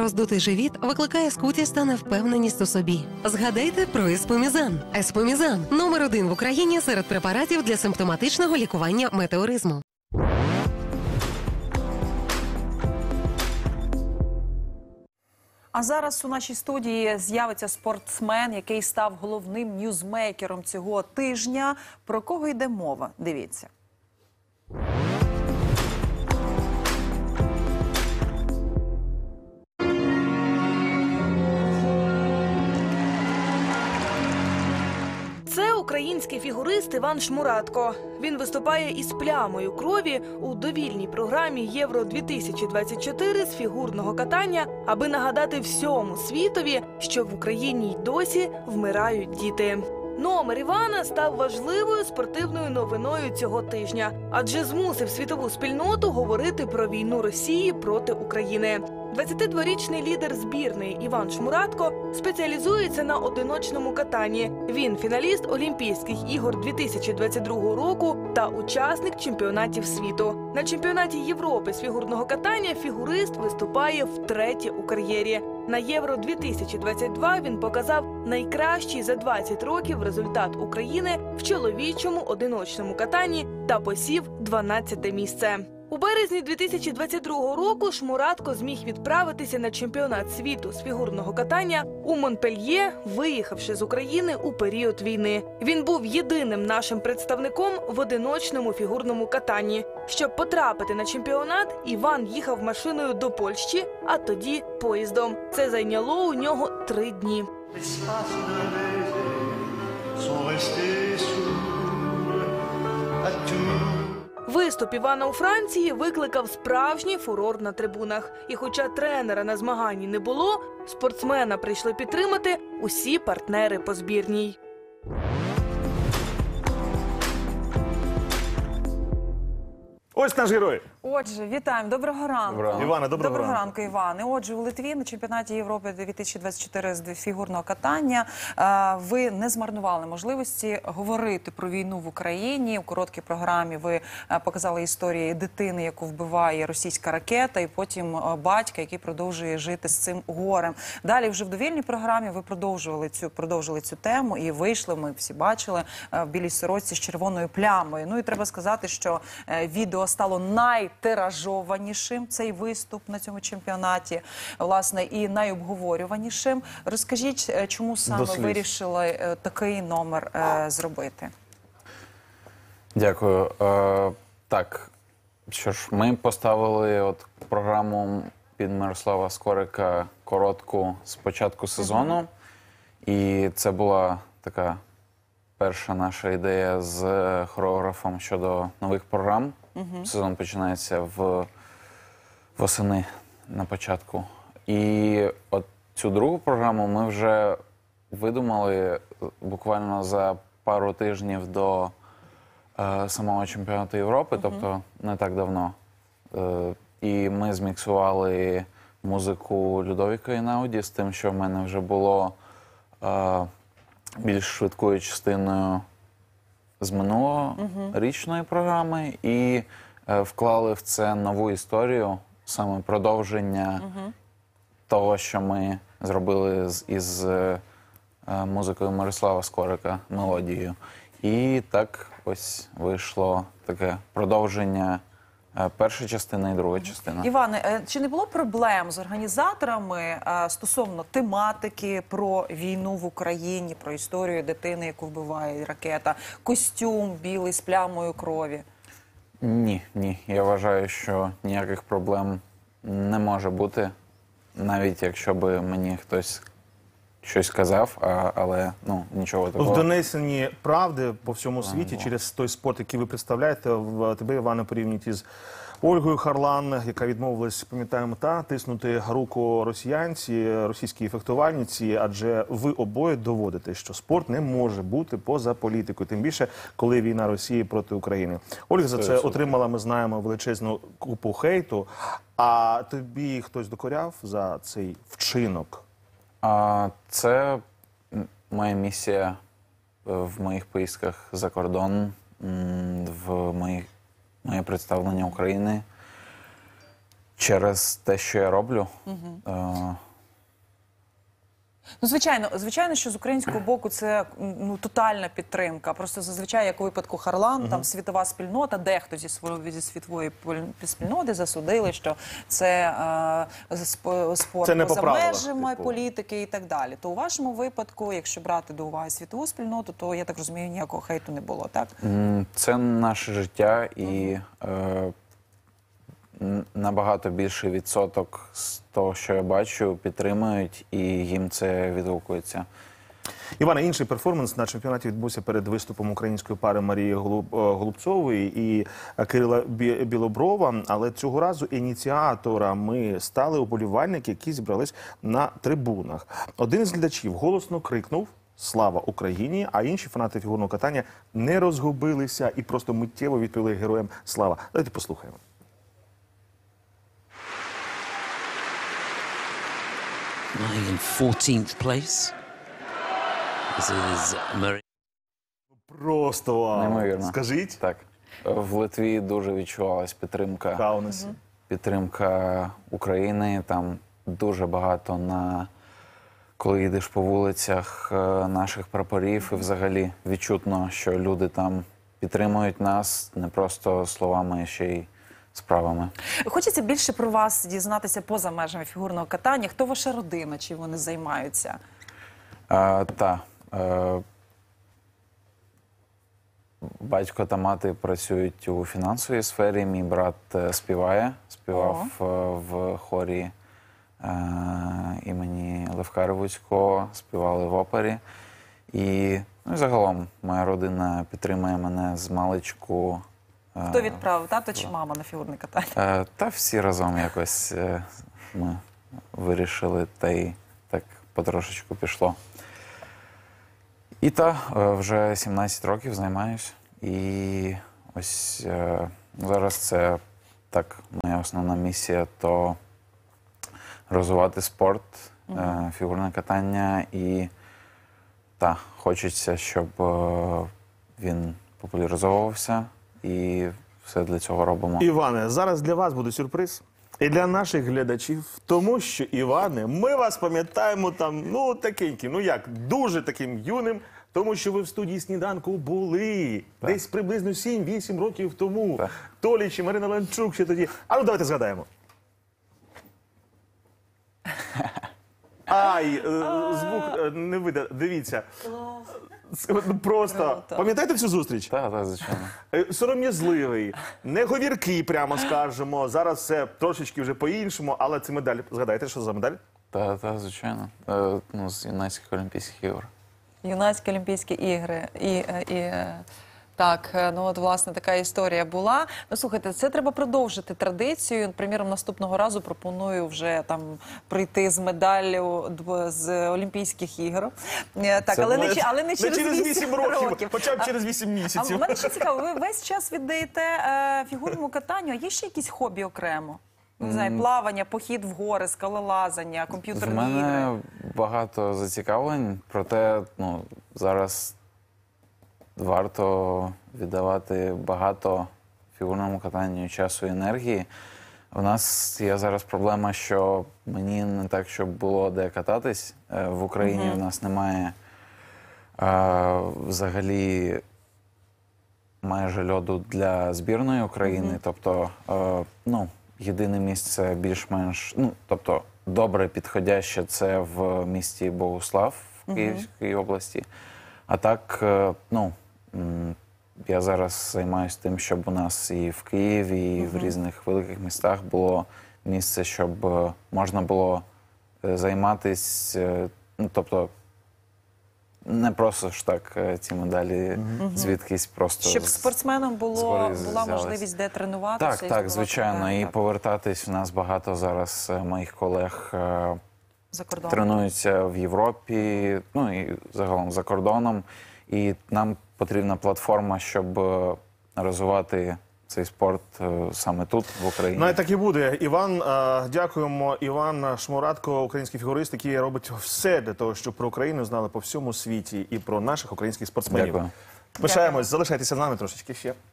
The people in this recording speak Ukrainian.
Роздутий живіт викликає скутість та невпевненість у собі. Згадайте про еспомізан. Еспомізан – номер 1 в Україні серед препаратів для симптоматичного лікування метеоризму. А зараз у нашій студії з'явиться спортсмен, який став головним ньюзмейкером цього тижня. Про кого йде мова? Дивіться. Це український фігурист Іван Шмуратко. Він виступає із плямою крові у довільній програмі Євро-2024 з фігурного катання, аби нагадати всьому світові, що в Україні й досі вмирають діти. Номер Івана став важливою спортивною новиною цього тижня, адже змусив світову спільноту говорити про війну Росії проти України. 22-річний лідер збірної Іван Шмуратко спеціалізується на одиночному катанні. Він фіналіст Олімпійських ігор 2022 року та учасник чемпіонатів світу. На чемпіонаті Європи з фігурного катання фігурист виступає втретє у кар'єрі. На Євро-2022 він показав найкращий за 20 років результат України в чоловічому одиночному катанні та посів 12-те місце. У березні 2022 року Шмуратко зміг відправитися на чемпіонат світу з фігурного катання у Монпельє, виїхавши з України у період війни. Він був єдиним нашим представником в одиночному фігурному катанні. Щоб потрапити на чемпіонат, Іван їхав машиною до Польщі, а тоді поїздом. Це зайняло у нього 3 дні. Виступ Івана у Франції викликав справжній фурор на трибунах. І хоча тренера на змаганні не було, спортсмена прийшли підтримати усі партнери по збірній. Ось наш герой. Отже, вітаємо. Доброго ранку. Іване, доброго ранку, Іване. Отже, у Литві на чемпіонаті Європи 2024 з фігурного катання ви не змарнували можливості говорити про війну в Україні. У короткій програмі ви показали історії дитини, яку вбиває російська ракета, і потім батька, який продовжує жити з цим горем. Далі вже в довільній програмі ви продовжили цю тему і вийшли, ми всі бачили, в білій сорочці з червоною плямою. Ну і треба сказати, що відео стало найтиражованішим, цей виступ на цьому чемпіонаті, власне, і найобговорюванішим. Розкажіть, чому саме вирішили такий номер зробити? Дякую. Так, що ж, ми поставили програму під Мирослава Скорика коротку з початку сезону, і це була така перша наша ідея з хореографом щодо нових програм. Сезон починається восени на початку. І от цю другу програму ми вже видумали буквально за пару тижнів до самого чемпіонату Європи, тобто не так давно. І ми зміксували музику Людовіка Інауді з тим, що в мене вже було більш швидкою частиною з минулорічної програми, і вклали в це нову історію, саме продовження того, що ми зробили із музикою Мирослава Скорика, мелодією. І так ось вийшло таке продовження перша частина і друга частина. Іване, чи не було проблем з організаторами стосовно тематики про війну в Україні, про історію дитини, яку вбиває ракета, костюм білий з плямою крові? Ні. Я вважаю, що ніяких проблем не може бути, навіть якщо би мені хтось щось казав, але нічого такого. В донесенні правди по всьому світі через той спорт, який ви представляєте, тебе, Іване, порівнюють із Ольгою Харлан, яка відмовилась, пам'ятаємо, тиснути руку російській фехтувальниці, адже ви обоє доводите, що спорт не може бути поза політикою, тим більше, коли війна Росії проти України. Ольга за це отримала, ми знаємо, величезну купу хейту, а тобі хтось докоряв за цей вчинок? Це моя місія в моїх поїздках за кордон, в моє представлення України. Через те, що я роблю, Ну, звичайно, що з українського боку це тотальна підтримка. Просто зазвичай, як у випадку Харлан, там світова спільнота, дехто зі світової спільноти засудили, що це спорт Це не поза по правилах, межами типу. політики і так далі. То у вашому випадку, якщо брати до уваги світову спільноту, то, я так розумію, ніякого хейту не було, так? це наше життя і набагато більший відсоток з того, що я бачу, підтримують і їм це відгукується. Івана, інший перформанс на чемпіонаті відбувся перед виступом української пари Марії Голубцової і Кирила Білоброва. Але цього разу ініціаторами стали уболівальники, які зібрались на трибунах. Один з глядачів голосно крикнув «Слава Україні!», а інші фанати фігурного катання не розгубилися і просто миттєво відповіли героям «Слава». Давайте послухаємо. In 14th place. This is Marie. Просто вау! Неймовірно. Скажіть. Так. В Литві дуже відчувалась підтримка. Каунасі. Підтримка України. Там дуже багато коли йдеш по вулицях, наших прапорів. І взагалі відчутно, що люди там підтримують нас не просто словами, а ще й справами. Хочеться більше про вас дізнатися поза межами фігурного катання. Хто ваша родина? Чим вони займаються? Батько та мати працюють у фінансовій сфері. Мій брат співав в хорі імені Левка Ревуцького, співали в опері. І загалом моя родина підтримує мене з маличку. Хто відправив, тато чи мама на фігурне катання? Та всі разом якось ми вирішили, та й так потрошечку пішло. І вже 17 років займаюсь. І ось зараз це так моя основна місія, то розвивати спорт, фігурне катання. І хочеться, щоб він популяризовувався. І все для цього робимо. Іване, зараз для вас буде сюрприз. І для наших глядачів. Тому що, Іване, ми вас пам'ятаємо там, такеньким, дуже таким юним. Тому що ви в студії «Сніданку» були десь приблизно 7-8 років тому. Толіч і Марина Ланчук ще тоді. Давайте згадаємо. Звук не видно. Дивіться. Просто. Пам'ятаєте цю зустріч? Так, звичайно. Сором'язливий, неговіркий, прямо скажемо. Зараз все трошечки вже по-іншому, але це медаль. Згадайте, що за медаль? Так, звичайно. З юнацьких Олімпійських ігор. Юнацькі Олімпійські ігри. Так, власне, така історія була. Слухайте, це треба продовжити традицію. Приміром, наступного разу пропоную вже там прийти з медаллю з Олімпійських ігор. Так, але не через 8 років. Хоча б через 8 місяців. А мене ще цікаво, ви весь час віддаєте фігурному катанню, а є ще якісь хобі окремо? Не знаю, плавання, похід в гори, скалолазання, комп'ютерні ігри? В мене багато зацікавлень, проте зараз варто віддавати багато фігурному катанню часу і енергії. У нас є зараз проблема, що мені не так, щоб було де кататись. В Україні в нас немає взагалі майже льоду для збірної України. Тобто, єдине місце більш-менш, добре підходяще це в місті Богуслав в Київській області. А так, я зараз займаюся тим, щоб у нас і в Києві, і в різних великих містах було місце, щоб можна було займатися, не просто ж так ці медалі звідкись просто щоб спортсменам була можливість де тренуватися. Так, звичайно. І повертатись. У нас багато зараз моїх колег тренуються в Європі, і загалом за кордоном. І нам потрібна платформа, щоб розвивати цей спорт саме тут, в Україні. І так і буде. Дякуємо. Іван Шмуратко, український фігурист, який робить все для того, щоб про Україну знали по всьому світі і про наших українських спортсменів. Дякую. Пишаємось, залишайтеся з нами трошечки ще.